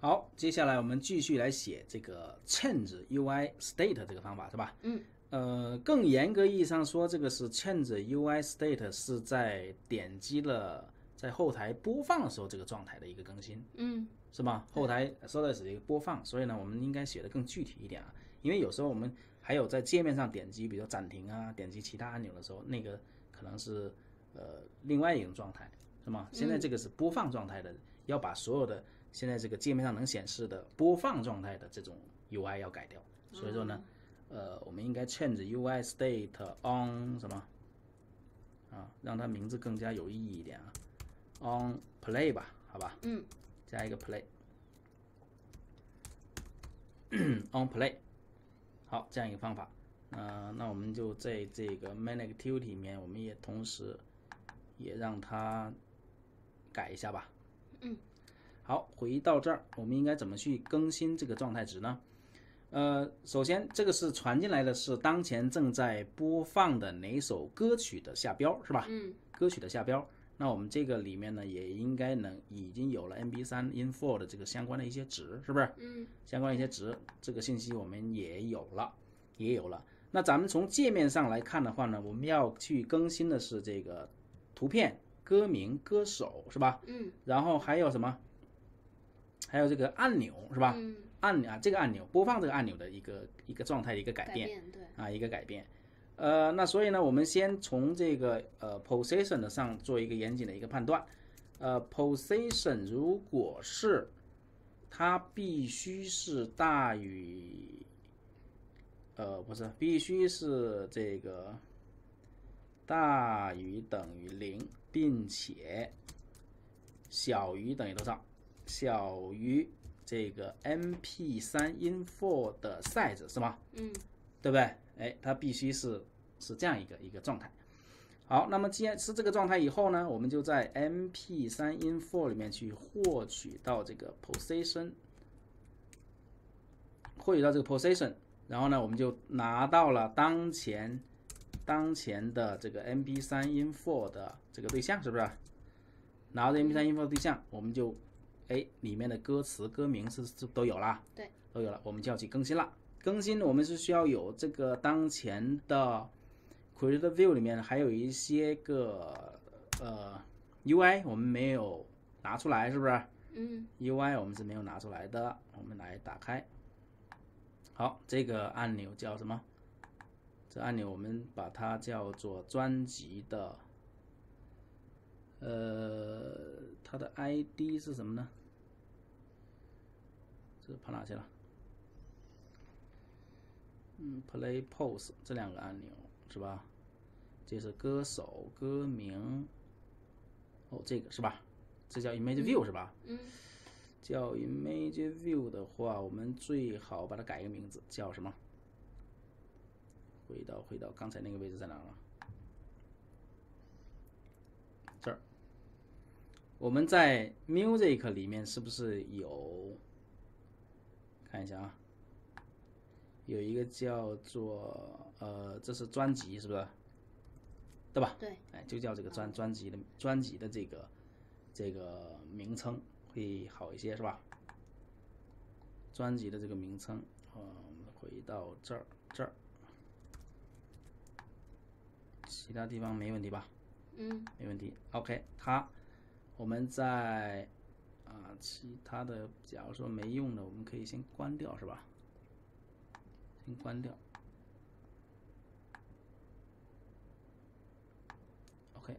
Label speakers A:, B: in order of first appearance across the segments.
A: 好，接下来我们继续来写这个 change UI state 这个方法，是吧？更严格意义上说，这个是 change UI state 是在点击了在后台播放的时候这个状态的一个更新，是吗？后台收到是一个播放，所以呢，我们应该写的更具体一点啊，因为有时候我们还有在界面上点击，比如暂停啊，点击其他按钮的时候，那个可能是另外一种状态，是吗？现在这个是播放状态的，要把所有的现在这个界面上能显示的播放状态的这种 UI 要改掉，所以说呢，我们应该 change UI state on 什么啊，让它名字更加有意义一点啊 ，on play 吧，好吧，加一个 play， on play， 好，这样一个方法，那我们就在这个 main activity 里面，我们也同时也让它改一下吧，好，回到这儿，我们应该怎么去更新这个状态值呢？首先这个是传进来的是当前正在播放的哪首歌曲的下标，是吧？歌曲的下标。那我们这个里面呢，也应该已经有了 MP3 info 的这个相关的一些值，是不是？相关的一些值，这个信息我们也有了。那咱们从界面上来看的话呢，我们要去更新的是这个图片、歌名、歌手，是吧？然后还有什么？还有这个按钮，是吧？这个按钮播放这个按钮的一个状态的一个改变，
B: 对
A: 啊，一个改变。那所以呢，我们先从这个position 的上做一个严谨的一个判断。position 如果是它必须是大于不是，必须是这个大于等于0，并且小于等于多少？小于这个 MP3 info 的 size 是吗？对不对？哎，它必须是这样一个状态。好，那么既然是这个状态以后呢，我们就在 MP3 info 里面去获取到这个 position， 然后呢，我们就拿到了当前的这个 MP3 info 的这个对象，是不是？拿到 MP3 info 的对象，我们就里面的歌词、歌名是都有了，
B: 对，
A: 都有了，我们就要去更新了。更新我们是需要有这个当前的 Create View 里面还有一些个UI 我们没有拿出来，是不是？UI 我们是没有拿出来的，我们来打开。好，这个按钮叫什么？这按钮我们把它叫做专辑的。它的 ID 是什么呢？这跑哪去了？Play Pause 这两个按钮是吧？这是歌手、歌名。这个是吧？这叫 Image View 是吧？叫 Image View 的话，我们最好把它改一个名字，叫什么？回到刚才那个位置在哪了？这儿。我们在 Music 里面是不是有？看一下啊，有一个叫做这是专辑，是不是？对吧？
B: 对，
A: 就叫这个专辑的这个名称会好一些，是吧？专辑的这个名称，我们回到这儿，其他地方没问题吧？没问题。OK， 我们在其他的，假如说没用的，我们可以先关掉，是吧？先关掉。OK，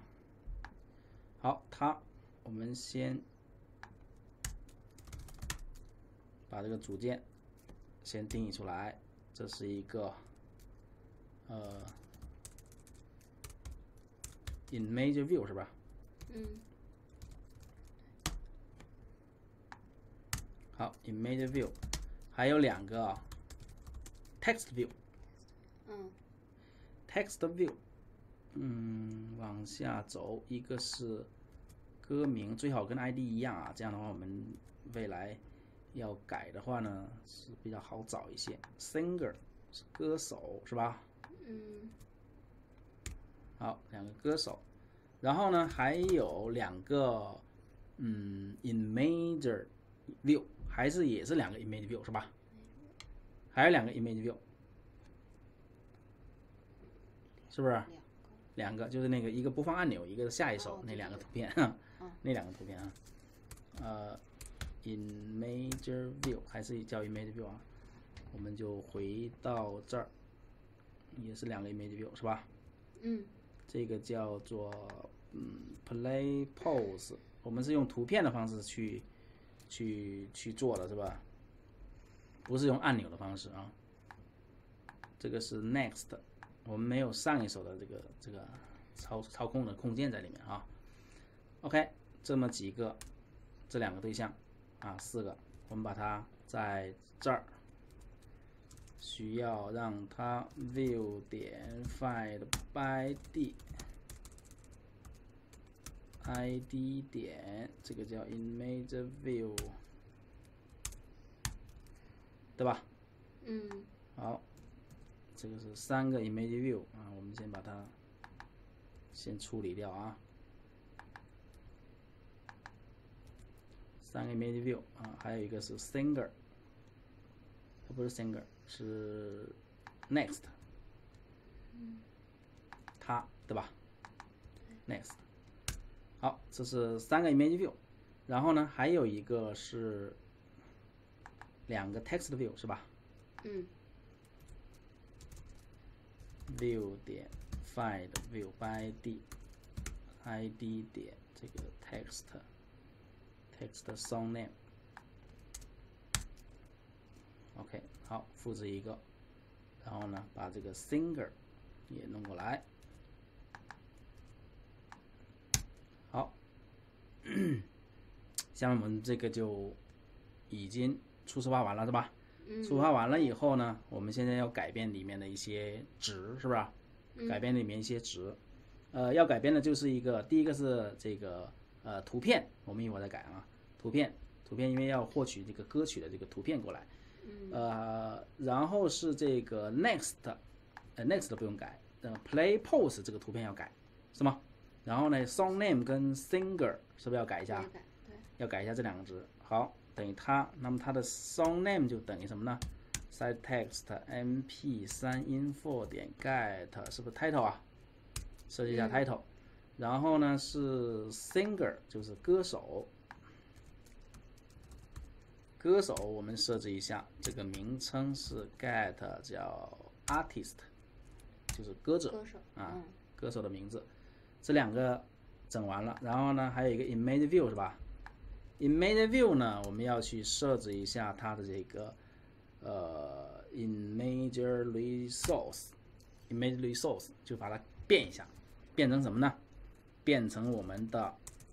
A: 好，我们先把这个组件先定义出来，这是一个Image View 是吧？好 ，Image View， 还有两个Text View。Text View， 往下走，一个是歌名，最好跟 ID 一样啊，这样的话我们未来要改的话呢是比较好找一些。Singer 是歌手是吧？好，两个歌手，然后呢还有两个Image View。 还是也是两个 image view 是吧？还有两个 image view， 是不是？两个就是那个一个播放按钮，一个下一首，那两个图片，那两个图片啊。image view 还是叫 image view 啊？我们就回到这儿，也是两个 image view 是吧？这个叫做play pose， 我们是用图片的方式去做的是吧？不是用按钮的方式啊。这个是 next， 我们没有上一手的这个操控的控件在里面啊。OK， 这么几个，这两个对象啊，4个，我们把它在这儿需要让它 view 点 find by id 点，这个叫 image view， 对吧？好，这个是3个 image view 啊，我们先把它先处理掉啊。3个 image view 啊，还有一个是 singer， 它不是 singer， 是 next， 它对吧 ？next， 好，这是3个 image view， 然后呢，还有一个是2个 text view 是吧？view 点 find view by id 点这个 text song name。OK， 好，复制一个，然后呢，把这个 singer 也弄过来。好，下面我们这个就已经初始化完了是吧？初始化完了以后呢，我们现在要改变里面的一些值，是不是？改变里面一些值，要改变的就是第一个是这个图片，我们一会儿再改啊。图片因为要获取这个歌曲的这个图片过来，然后是这个 next 不用改，play pose 这个图片要改，是吗？然后呢 song name 跟 singer 是不是要改一下？要改一下这2个值。好，等于它，那么它的 song name 就等于什么呢？site text mp3 info 点 get 是不是 title 啊？设计一下 title，然后呢是 singer 就是歌手，我们设置一下这个名称是 get 叫 artist， 就是歌手啊，歌手的名字。这2个整完了，然后呢还有一个 image view 是吧？image view 呢，我们要去设置一下它的这个image resource， 就把它变一下，变成什么呢？变成我们的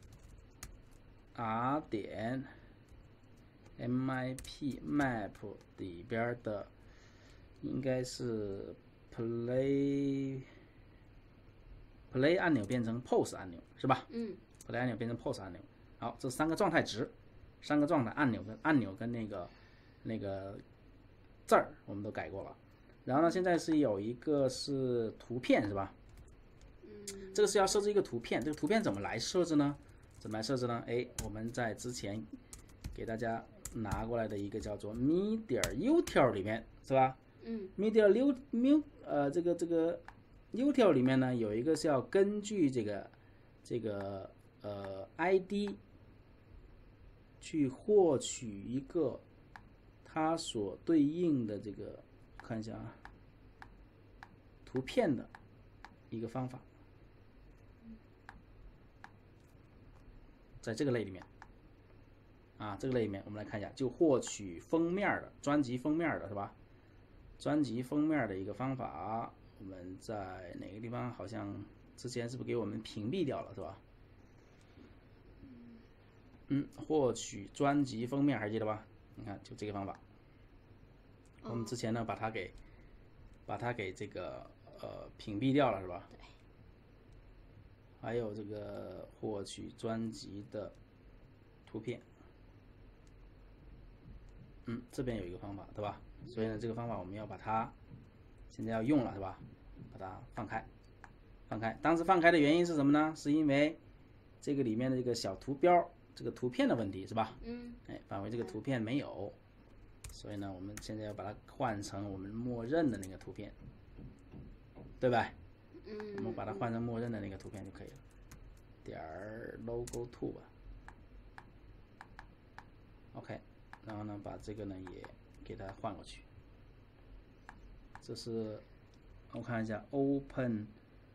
A: r 点 mip map 里边的应该是 play 按钮变成 pose 按钮是吧？play 按钮变成 pose 按钮。好，这3个状态值，3个状态按钮跟那个字儿我们都改过了。然后呢，现在是有一个是图片是吧？这个是要设置一个图片，这个图片怎么来设置呢？我们在之前给大家拿过来的一个叫做 media-util 里面是吧？media-util 这个 util 里面呢有一个是要根据这个ID 去获取一个它所对应的这个，看一下啊，图片的一个方法，在这个类里面啊，这个类里面我们来看一下，就获取封面的专辑封面的是吧？专辑封面的一个方法，我们在哪个地方好像之前是不是给我们屏蔽掉了是吧？获取专辑封面还记得吧？你看就这个方法，我们之前呢把它给这个屏蔽掉了是吧？对。还有这个获取专辑的图片，这边有一个方法对吧？所以呢这个方法我们要把它现在要用了是吧？把它放开。当时放开的原因是什么呢？是因为这个里面的这个小图标这个图片的问题是吧？
B: 嗯，
A: 哎，返回这个图片没有，所以呢，我们现在要把它换成我们默认的那个图片，对吧？我们把它换成默认的那个图片就可以了。点儿 logo to 吧 ，OK， 然后呢，把这个呢也给它换过去。这是我看一下 Open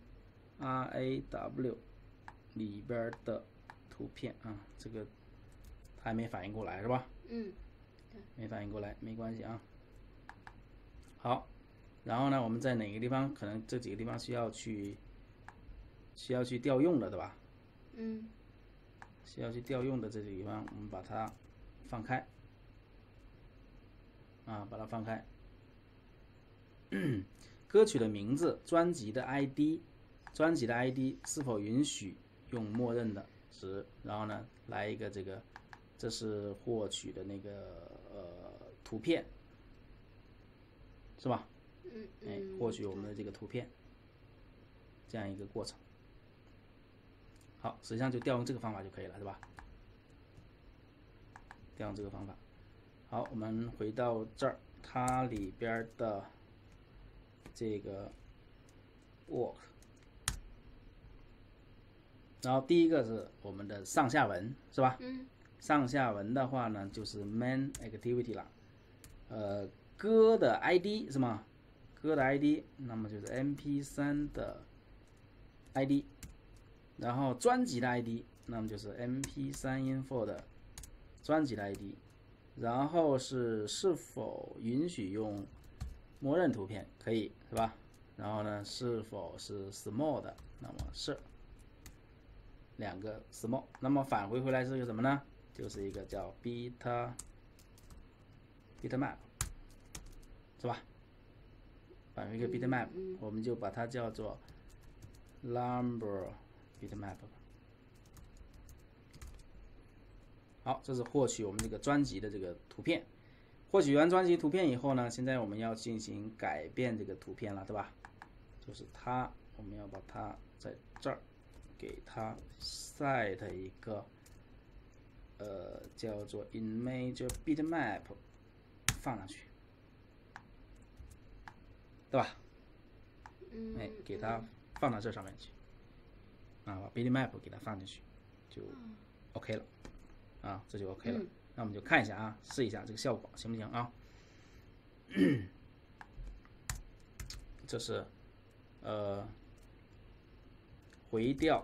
A: RAW 里边的图片啊，这个还没反应过来是吧？没反应过来没关系啊。好，然后呢，我们在哪个地方可能这几个地方需要去调用的，对吧？需要去调用的这几个地方，我们把它放开啊，把它放开。歌曲的名字、专辑的 ID、专辑的 ID 是否允许用默认的值？然后呢，来一个这个，这是获取的那个图片，是吧？哎，获取我们的这个图片，这样一个过程。好，实际上就调用这个方法就可以了，是吧？调用这个方法。好，我们回到这儿，它里边的这个 work， 然后第一个是我们的上下文，是吧？上下文的话呢，就是 main activity 了。歌的 ID 是吗？歌的 ID， 那么就是 MP3 的 ID。然后专辑的 ID， 那么就是 MP3 info 的专辑的 ID， 然后是否允许用默认图片，可以是吧？然后呢，是否是 small 的，那么是两个 small， 那么返回回来是一个什么呢？就是一个叫 bitmap， 是吧？返回一个 bitmap， 我们就把它叫做 number bitmap。好，这是获取我们这个专辑的这个图片。获取完专辑图片以后呢，现在我们要进行改变这个图片了，对吧？就是它，我们要把它在这儿给它 set 一个叫做 image bitmap 放上去，对吧？哎，给它放到这上面去。啊，把 bitmap 给它放进去，就 OK 了，啊，这就 OK 了。那我们就看一下啊，试一下这个效果行不行啊？这是回调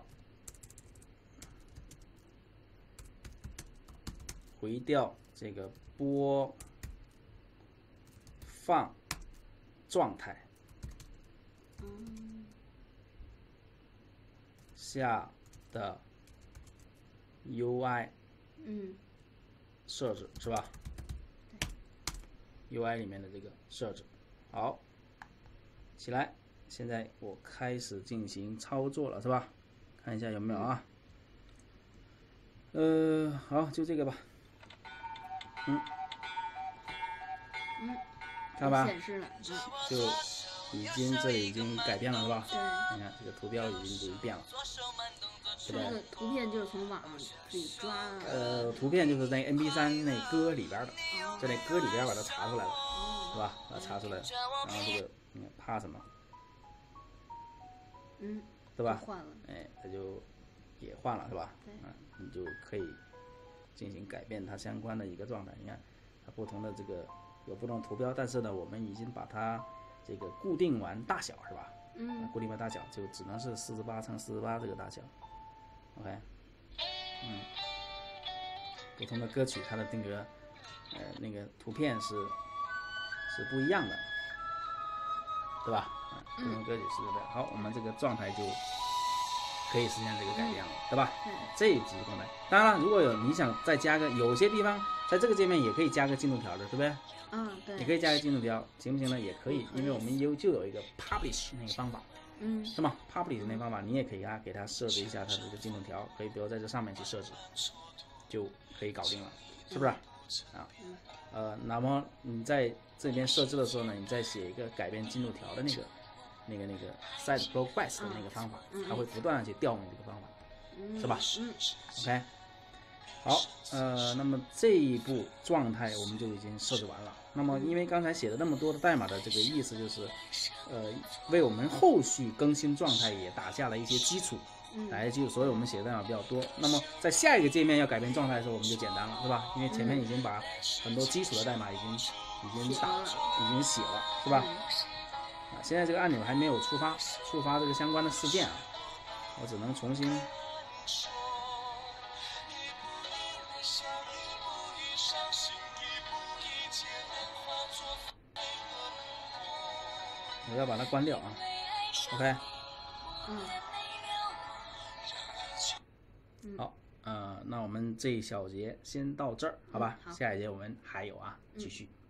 A: 这个播放状态。下的 UI 设置是吧？UI 里面的这个设置，好，起来，现在我开始进行操作了是吧？看一下有没有啊？好，就这个吧。看吧，就这里已经改变了是吧？
B: 对，
A: 你看这个图标已经变了，对吧？
B: 这个图片就是从网上自己抓的。
A: 图片就是那 MP3 那歌里边的，在那歌里边把它查出来了，是吧？把它查出来了，然后这个你看怕什么？对吧？
B: 换了，
A: 哎，它就也换了是吧？你就可以进行改变它相关的一个状态。你看它不同的这个有不同的图标，但是呢，我们已经把它这个固定完大小是吧？固定完大小就只能是48×48这个大小。OK， 不同的歌曲它的那个那个图片是不一样的，对吧？不同歌曲是不一样的。好，我们这个状态就可以实现这个改变了，对吧？这几个状态。当然了，如果你想再加个，有些地方在这个界面也可以加个进度条的，对不对？
B: 对。
A: 也可以加个进度条，行不行呢？也可以，因为我们就有一个 publish 那个方法，是吗 ？publish 那个方法你也可以给它设置一下它这个进度条，可以比如在这上面去设置，就可以搞定了，是不是？那么你在这边设置的时候呢，你再写一个改变进度条的那个 set progress 的那个方法，它会不断的去调用这个方法，是吧？OK， 好，那么这一步状态我们就已经设置完了。那么因为刚才写了那么多的代码的这个意思就是，为我们后续更新状态也打下了一些基础。所以我们写的代码比较多。那么在下一个界面要改变状态的时候，我们就简单了，是吧？因为前面已经把很多基础的代码已经写了，是吧？现在这个按钮还没有触发这个相关的事件啊，我只能重新。我要把它关掉啊 ，OK。好，那我们这一小节先到这儿，好吧？下一节我们还有啊，继续。